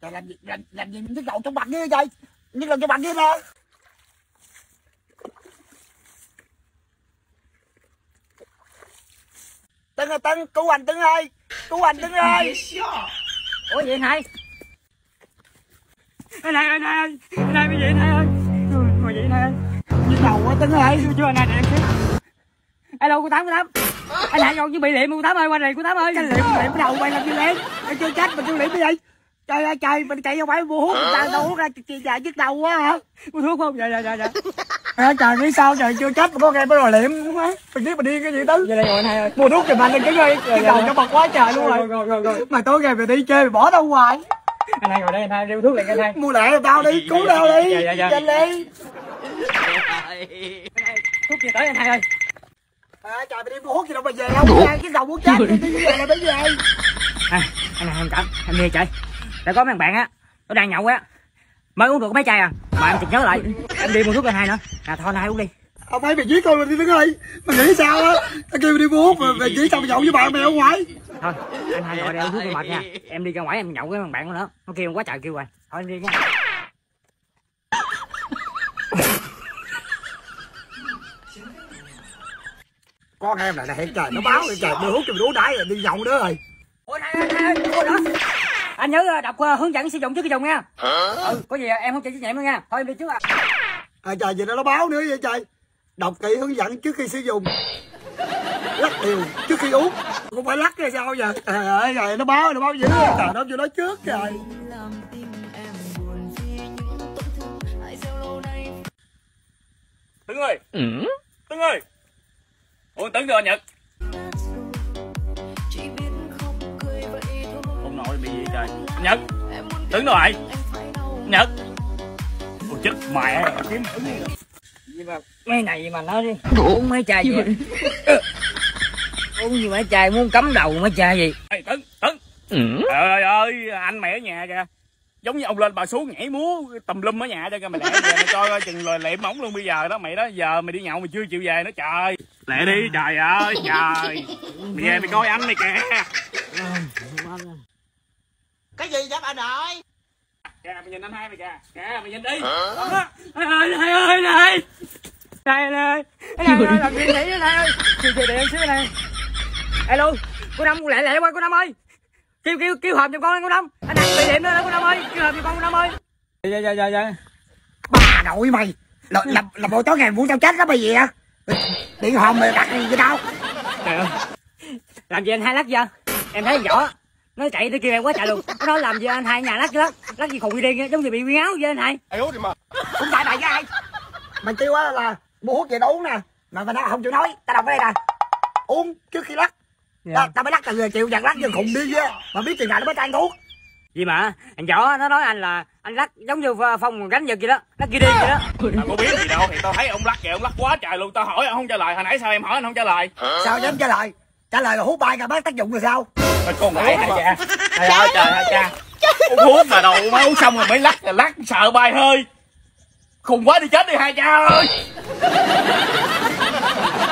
Trời, làm gì nhức đầu trong mặt kia vậy? Nhức đầu trong mặt kia nè. Tấn ơi, Tấn, cứu anh Tấn ơi, cứu anh Tấn ơi. Ủa gì anh hai? Anh hai ơi, cái gì anh hai ơi? Ngồi vậy anh hai ơi. Nhức đầu quá Tấn ơi. Chưa anh hai để em xíu. Alo cô Tám. Anh hai vô chứ bị liệm cô Tám ơi, qua đây cô Tám ơi. Cái liệm đầu mày làm gì liệm? Anh chưa chết mà chưa liệm cái gì? Trời ơi trời, mình chạy vô phải mua hút, người ta đâu hút ra chị nhức đầu quá hả? Mua thuốc không? Dạ. Trời nghĩ sao trời, chưa chết mà có nghe mới rồi liệm. Mình biết mình đi cái gì Tứ? Vậy đây rồi anh hai ơi. Mua thuốc giùm anh đi cái ơi, cái đầu cho bật quá trời luôn rồi. Mà tối ngày mày đi chơi mày bỏ đâu ngoài? Anh hai ngồi đây, anh hai mua thuốc liền anh hai. Mua lẹ tao đi, cứu tao đi. Dạ. Nhanh đi. Thuốc gì tới anh hai ơi? Trời mày đi mua hút gì đâu mà về không? Cái đầu muốn chết đi về là mới về. Anh hai em cảm, em đi chơi. Đã có mấy thằng bạn á, nó đang nhậu á, mới uống được mấy chai à, mà em chợt nhớ lại, em đi mua thuốc anh hai nữa. Thôi anh hai uống đi. Ông thấy mày giết tôi đi Tấn ơi. Mày nghĩ sao á? Tao kêu mày đi mua hút mà mày chỉ xong nhậu với bạn mày ở ngoài. Thôi anh hai ngồi đây uống thuốc mệt nha, em đi ra ngoài em nhậu với thằng bạn nữa, nó kêu quá trời kêu rồi. Thôi em đi nha. Con em này hiện trời nó báo trời mua hút cho mày uống đãi rồi đi nhậu nữa rồi. Ủa anh hai anh nhớ đọc hướng dẫn sử dụng trước khi dùng nha. Có gì em không chịu trách nhiệm nữa nha. Thôi em đi trước Trời gì nó báo nữa vậy trời. Đọc kỹ hướng dẫn trước khi sử dụng, lắc đều trước khi uống, không phải lắc hay sao giờ. Trời ơi trời, nó báo dữ trời, nó vô nói trước trời. Tấn ơi. Tấn ơi. Ủa Tấn đâu anh Nhật? Ông nội bị gì trời? Anh Nhật. Tấn đâu rồi? Anh Nhật. Ôi chết mẹ kiếm thử đi. gì mà mấy này mà nói đi uống mấy chai gì uống gì mấy chai muốn cắm đầu mấy chai gì. Ê Tấn. Trời ơi anh mày ở nhà kìa, giống như ông lên bà xuống nhảy múa tùm lum ở nhà cho kìa. Mày lẹ về mày coi chừng rồi liệm ổng luôn bây giờ đó mày đó. Giờ mày đi nhậu mày chưa chịu về nữa trời. Lẹ đi trời ơi trời. Mày về mày coi anh mày kìa. Cái gì vậy bà nội? Kìa mày nhìn anh hai mày kìa. Kìa mày nhìn đi. Này ơi làm gì vậy này ơi, chiều điện xíu này. Alo cô Năm, lẹ qua cô Năm ơi, kêu hòm cho con cô Năm, anh đang bị điện nữa cô Năm ơi, kêu hòm cho con cô Năm ơi. Dạ. Bà nội mày là buổi tối ngày muốn tao chết đó mày gì à? Điện hòm mày đặt gì vậy tao? Trời ơi làm gì anh hai lắc giờ, em thấy rõ nó chạy tới kêu em quá trời luôn. Nó nói làm gì anh hai nhà lắc gì khùng đi điên giống như bị nguyên áo vậy anh hai. Không phải mày với ai? Mày kêu á là mua hút về đâu uống nè, mà mày nói không chịu nói. Tao đọc ở đây nè, uống trước khi lắc. Tao mới lắc từ chịu dàn lắc như khùng đi á, mà biết chừng nào nó mới ăn thuốc. Gì mà anh võ nó nói anh là anh lắc giống như Phong gánh giật gì đó, lắc kia đi vậy đó. Tao có biết gì đâu, thì tao thấy ông lắc kìa, ông lắc quá trời luôn. Tao hỏi ông không trả lời, hồi nãy sao em hỏi anh không trả lời? Sao dám trả lời? Trả lời là hút bay cả bác tác dụng rồi sao? Mày con ngại hả cha? Trời ơi trời ơi cha. Uống thuốc mà đầu mới uống xong rồi mới lắc sợ bay hơi. Khùng quá đi chết đi hai cha ơi.